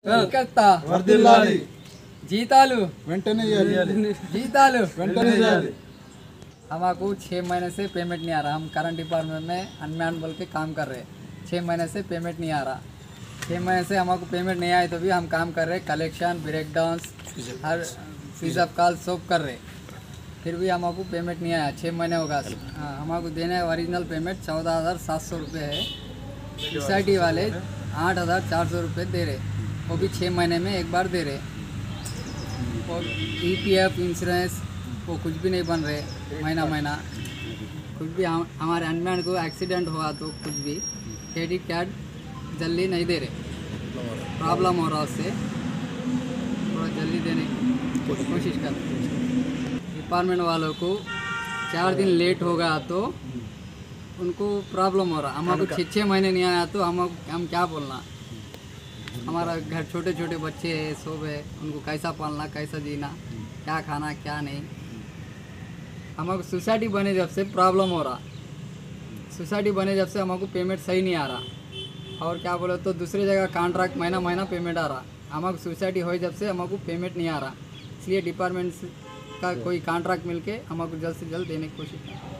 కర్తా వర్ధిల్లాలి జీతాలు వెంటనే ఇవ్వాలి जीतालू వెంటనే ఇవ్వాలి। हमारे 6 महीने से पेमेंट नहीं आ रहा। हम करंट डिपार्टमेंट में अनमैन बोल के काम कर रहे हैं। 6 महीने से पेमेंट नहीं आ रहा। 6 महीने से हमको पेमेंट नहीं आए तो भी हम काम कर रहे, कलेक्शन ब्रेक डाउन हर फीस ऑफ कॉल सब कर रहे, फिर भी हमको पेमेंट नहीं आया। 6 महीने होगा। हाँ, हमको देने ओरिजिनल पेमेंट 14,700 रुपये है। सोसाइटी वाले 8,400 रुपये दे रहे, वो भी 6 महीने में एक बार दे रहे। और EPF इंश्योरेंस वो कुछ भी नहीं बन रहे महीना महीना। कुछ भी हमारे अनमैन को एक्सीडेंट हुआ तो कुछ भी क्रेडिट कार्ड जल्दी नहीं दे रहे, प्रॉब्लम हो रहा उससे, थोड़ा जल्दी देने की कोशिश कर। डिपार्टमेंट वालों को 4 दिन लेट हो गया तो उनको प्रॉब्लम हो रहा। हमको 6 महीने नहीं आया तो हम क्या बोलना। हमारा घर छोटे छोटे बच्चे हैं, सब है, उनको कैसा पालना, कैसा जीना, क्या खाना क्या नहीं। हमको सोसाइटी बने जब से प्रॉब्लम हो रहा। सोसाइटी बने जब से हमको पेमेंट सही नहीं आ रहा। और क्या बोले तो दूसरी जगह कॉन्ट्रैक्ट महीना महीना पेमेंट आ रहा। हमको सोसाइटी हो जब से हमको पेमेंट नहीं आ रहा, इसलिए डिपार्टमेंट का कोई कॉन्ट्रैक्ट मिलके हमको जल्द से जल्द देने की कोशिश करें।